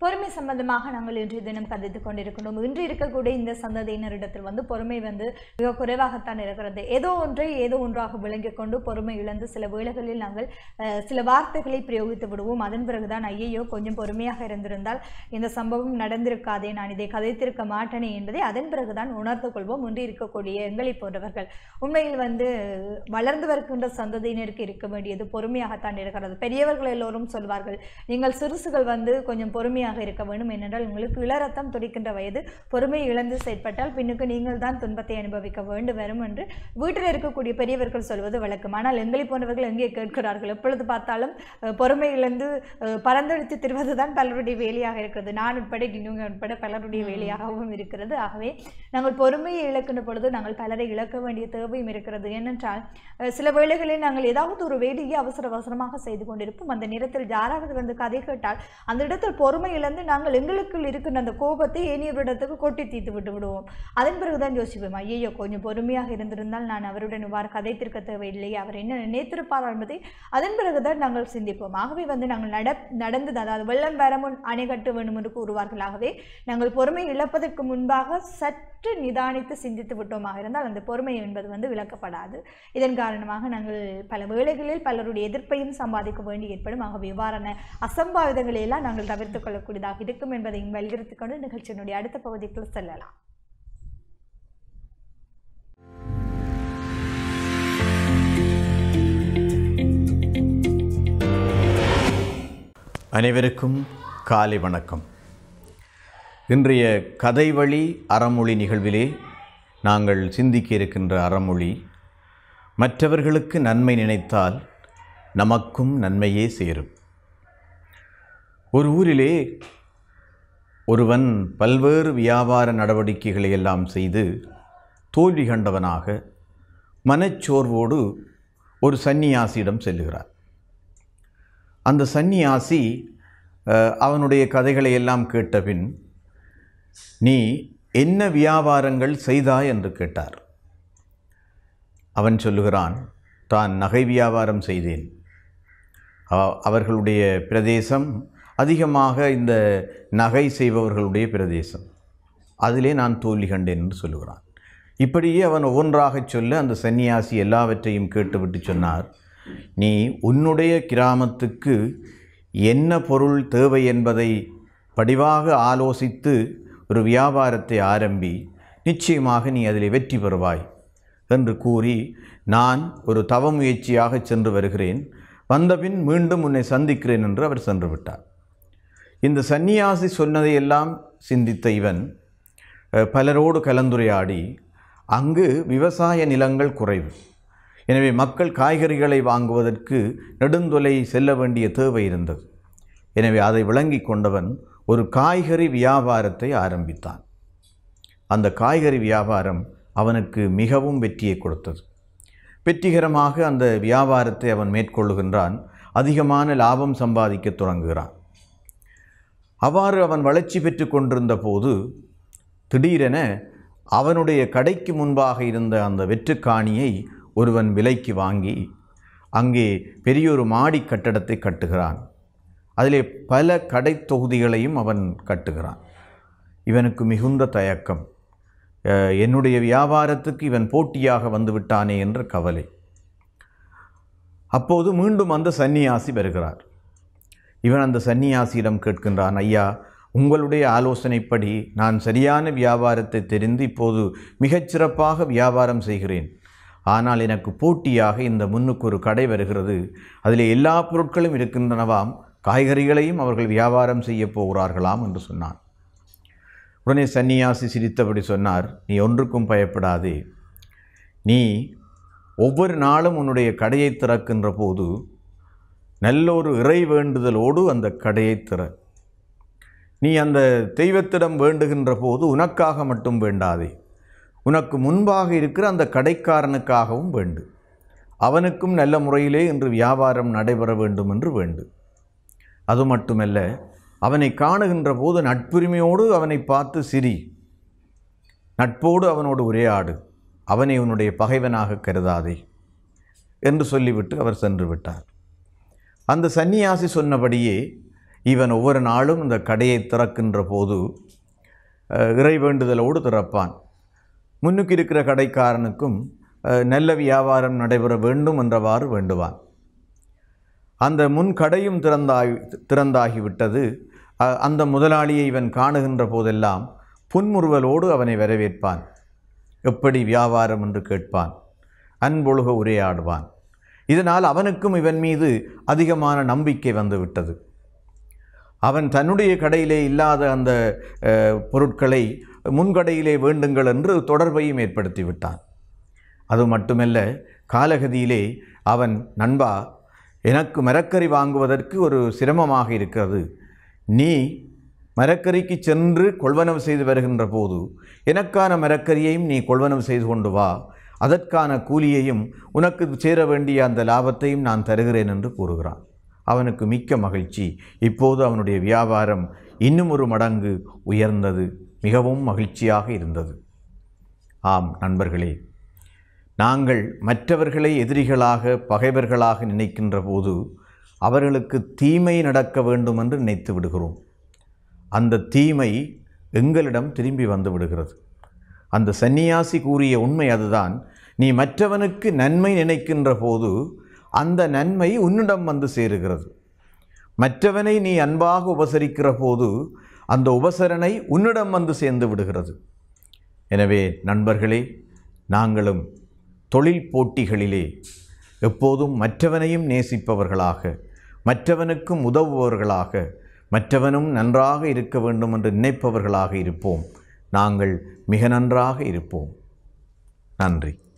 பொறுமை சம்பந்தமாக நாங்கள் இன்றைய தினம் கதைத்துக் கொண்டிருக்கிறோம். இன்று இருக்கக்கூடிய இந்த சந்ததியினரிடத்தில் பொறுமை மிக குறைவாகத்தான் இருக்கிறது. ஏதோ ஒன்றாக விளங்கிக் கொண்டு பொறுமை இழந்து சில வேளைகளில் நாங்கள் சில வார்த்தைகளை பிரயோகித்து விடுவோம். அதன் பிறகுதான் ஐயையோ கொஞ்சம் பொறுமையாக இருந்திருந்தால் இந்த சம்பவம் நடந்திருக்காதே, நான் இதை கதைத்திருக்க மாட்டேனே என்பதை அதன் பிறகுதான் உணர்ந்து கொள்வோம். இன்று இருக்கக்கூடிய எங்களை போன்றவர்கள் உண்மையில் வளர்ந்து வருகின்ற சந்ததியினருக்கு இருக்க வேண்டியது பொறுமையாகத்தான் இருக்கிறது. பெரியவர்கள் எல்லோரும் சொல்வார்கள், நீங்கள் சிறுசுகள் கொஞ்சம் பொறுமையாக இருக்க வேண்டும், ஏனென்றால் உங்களுக்கு இளரத்தம் துடிக்கின்ற வயது, பொறுமை இழந்து செயற்பட்டால் பின்னுக்கு நீங்கள் தான் துன்பத்தை அனுபவிக்க வேண்டும் வரும் என்று வீட்டில் இருக்கக்கூடிய பெரியவர்கள் சொல்வது வழக்கம். ஆனால் எங்களை போன்றவர்கள் எங்கே கேட்கிறார்கள்? எப்பொழுது பார்த்தாலும் பொறுமை இழந்து பறந்தெடுத்து திருவதுதான் பலருடைய வேலையாக இருக்கிறது. நான் உட்பட இன்னும் உட்பட பலருடைய வேலையாகவும் இருக்கிறது. ஆகவே நாங்கள் பொறுமையை இழக்கின்ற பொழுது நாங்கள் பலரை இழக்க வேண்டிய தேவையும் இருக்கிறது. ஏனென்றால் சில வேளைகளில் நாங்கள் ஏதாவது ஒரு வேலையை அவசரமாக செய்து கொண்டிருப்போம். அந்த நேரத்தில் யாராவது கதை கேட்டால் அந்த இடத்தில் பொறுமை இழந்து நாங்கள் எங்களுக்குள் இருக்கின்ற அந்த கோபத்தை ஏனையவரிடத்துக்கு கொட்டி தீர்த்து விட்டு விடுவோம். அதன் பிறகுதான் யோசிப்போம், ஐயோ கொஞ்சம் பொறுமையாக இருந்திருந்தால் நான் அவருடன் இவ்வாறு கதைத்திருக்க தேவையில்லை, அவர் என்ன நினைத்திருப்பார் என்பதை அதன் பிறகுதான் நாங்கள் சிந்திப்போம். ஆகவே நாங்கள் நடந்தது, அதாவது வெள்ளம் வரமுன் அணை கட்ட வேண்டும் என்று கூறுவார்கள். ஆகவே நாங்கள் பொறுமை இழப்பதற்கு முன்பாக சற்று நிதானித்து சிந்தித்து விட்டோமாக இருந்தால் அந்த பொறுமை என்பது விளக்கப்படாது. இதன் காரணமாக நாங்கள் பல வேளைகளில் பலருடைய எதிர்ப்பையும் சம்பாதிக்க வேண்டி ஏற்படும். ஆகவே இவ்வாறான அசம்பாவிதங்களை எல்லாம் நாங்கள் தவிர்த்துக் கொள்ளக்கூடியதாக இருக்கும் என்பதையும் வலியுறுத்திக் கொண்டு நிகழ்ச்சியினுடைய அடுத்த பகுதிக்குள் செல்லலாம். அனைவருக்கும் காலை வணக்கம். இன்றைய கதை வழி அறமொழி நிகழ்விலே நாங்கள் சிந்திக்க இருக்கின்ற அறமொழி, மற்றவர்களுக்கு நன்மை நினைத்தால் நமக்கும் நன்மையே சேரும். ஒரு ஊரிலே ஒருவன் பல்வேறு வியாபார நடவடிக்கைகளை எல்லாம் செய்து தோல்வி கண்டவனாக மனச்சோர்வோடு ஒரு சந்நியாசியிடம் செல்லுகிறார். அந்த சந்நியாசி அவனுடைய கதைகளை எல்லாம் கேட்டபின், நீ என்ன வியாபாரங்கள் செய்தாய் என்று கேட்டார். அவன் சொல்லுகிறான், தான் நகை வியாபாரம் செய்தேன். அவர்களுடைய பிரதேசம் அதிகமாக இந்த நகை செய்பவர்களுடைய பிரதேசம், அதிலே நான் தோல்வி கண்டேன் என்று சொல்லுகிறான். இப்படியே அவன் ஒவ்வொன்றாக சொல்ல அந்த சந்நியாசி எல்லாவற்றையும் கேட்டுவிட்டு சொன்னார், நீ உன்னுடைய கிராமத்துக்கு என்ன பொருள் தேவை என்பதை படிவாக ஆலோசித்து ஒரு வியாபாரத்தை ஆரம்பி நிச்சயமாக நீ அதில் வெற்றி பெறுவாய் என்று கூறி, நான் ஒரு தவ முயற்சியாக சென்று வருகிறேன், வந்தபின் மீண்டும் உன்னை சந்திக்கிறேன் என்று அவர் சென்று விட்டார். இந்த சந்நியாசி சொன்னதையெல்லாம் சிந்தித்த இவன் பலரோடு கலந்துரையாடி, அங்கு விவசாய நிலங்கள் குறைவு, எனவே மக்கள் காய்கறிகளை வாங்குவதற்கு நெடுந்தொலை செல்ல வேண்டிய தேவை இருந்தது. எனவே அதை விளங்கி கொண்டவன் ஒரு காய்கறி வியாபாரத்தை ஆரம்பித்தான். அந்த காய்கறி வியாபாரம் அவனுக்கு மிகவும் வெற்றியை கொடுத்தது. வெற்றிகரமாக அந்த வியாபாரத்தை அவன் மேற்கொள்ளுகின்றான். அதிகமான லாபம் சம்பாதிக்க தொடங்குகிறான். அவ்வாறு அவன் வளர்ச்சி பெற்று கொண்டிருந்த போது திடீரென அவனுடைய கடைக்கு முன்பாக இருந்த அந்த வெற்றுக்காணியை ஒருவன் விலைக்கு வாங்கி அங்கே பெரியொரு மாடி கட்டடத்தை கட்டுகிறான். அதிலே பல கடை தொகுதிகளையும் அவன் கட்டுகிறான். இவனுக்கு மிகுந்த தயக்கம், என்னுடைய வியாபாரத்துக்கு இவன் போட்டியாக வந்துவிட்டானே என்ற கவலை. அப்போது மீண்டும் அந்த சந்நியாசி வருகிறார். இவன் அந்த சந்நியாசியிடம் கேட்கின்றான், ஐயா, உங்களுடைய ஆலோசனைப்படி நான் சரியான வியாபாரத்தை தெரிந்து இப்போது மிகச்சிறப்பாக வியாபாரம் செய்கிறேன். ஆனால் எனக்கு போட்டியாக இந்த முன்னுக்கு ஒரு கடை வருகிறது, அதில் எல்லா பொருட்களும் இருக்கின்றனவாம், காய்கறிகளையும் அவர்கள் வியாபாரம் செய்ய போகிறார்களாம் என்று சொன்னான். உடனே சந்நியாசி சிரித்தபடி சொன்னார், நீ ஒன்றுக்கும் பயப்படாதே. நீ ஒவ்வொரு நாளும் உன்னுடைய கடையை திறக்கின்ற போது நல்ல ஒரு இறை வேண்டுதலோடு அந்த கடையை திற. நீ அந்த தெய்வத்திடம் வேண்டுகின்ற போது உனக்காக மட்டும் வேண்டாதே, உனக்கு முன்பாக இருக்கிற அந்த கடைக்காரனுக்காகவும் வேண்டு. அவனுக்கும் நல்ல முறையிலே இன்று வியாபாரம் நடைபெற வேண்டும் என்று வேண்டு. அது மட்டுமல்ல, அவனை காணுகின்ற போது நட்புரிமையோடு அவனை பார்த்து சிரி, நட்போடு அவனோடு உரையாடு, அவனை உன்னுடைய பகைவனாக கருதாதே என்று சொல்லிவிட்டு அவர் சென்று விட்டார். அந்த சந்நியாசி சொன்னபடியே இவன் ஒவ்வொரு நாளும் இந்த கடையை திறக்கின்ற போது இறை வேண்டுதலோடு திறப்பான். முன்னுக்கு இருக்கிற கடைக்காரனுக்கும் நல்ல வியாபாரம் நடைபெற வேண்டும் என்றவாறு வேண்டுவான். அந்த முன் கடையும் திறந்தாகிவிட்டது. அந்த முதலாளியை இவன் காணுகின்ற போதெல்லாம் புன்முறுவலோடு அவனை வரவேற்பான். எப்படி வியாபாரம் என்று கேட்பான். அன்பொழுக உரையாடுவான். இதனால் அவனுக்கும் இவன் மீது அதிகமான நம்பிக்கை வந்துவிட்டது. அவன் தன்னுடைய கடையிலே இல்லாத அந்த பொருட்களை முன்கடையிலே வேண்டுங்கள் என்று தொடர்பையும் ஏற்படுத்தி விட்டான். அது மட்டுமல்ல, காலகதியிலே அவன், நண்பா, எனக்கு மரக்கறி வாங்குவதற்கு ஒரு சிரமமாக இருக்கிறது, நீ மரக்கறிக்கு சென்று கொள்வனவு செய்து வருகின்ற போது எனக்கான மரக்கறியையும் நீ கொள்வனவு செய்து கொண்டு வா, அதற்கான கூலியையும் உனக்கு சேர வேண்டிய அந்த லாபத்தையும் நான் தருகிறேன் என்று கூறுகிறான். அவனுக்கு மிக்க மகிழ்ச்சி. இப்போது அவனுடைய வியாபாரம் இன்னும் ஒரு மடங்கு உயர்ந்தது. மிகவும் மகிழ்ச்சியாக இருந்தது. ஆம் நண்பர்களே, நாங்கள் மற்றவர்களை எதிரிகளாக பகைவர்களாக நினைக்கின்ற போது அவர்களுக்கு தீமை நடக்க வேண்டும் என்று நினைத்து விடுகிறோம். அந்த தீமை எங்களிடம் திரும்பி வந்து விடுகிறது. அந்த சந்நியாசி கூறிய உண்மை அதுதான். நீ மற்றவனுக்கு நன்மை நினைக்கின்ற போது அந்த நன்மை உன்னிடம் வந்து சேருகிறது. மற்றவனை நீ அன்பாக உபசரிக்கிற போது அந்த உபசரணை உன்னிடம் வந்து சேர்ந்து விடுகிறது. எனவே நண்பர்களே, நாங்களும் தொழில் போட்டிகளிலே எப்போதும் மற்றவனையும் நேசிப்பவர்களாக, மற்றவனுக்கும் உதவுபவர்களாக, மற்றவனும் நன்றாக இருக்க வேண்டும் என்று நினைப்பவர்களாக இருப்போம். நாங்கள் மிக நன்றாக இருப்போம். நன்றி.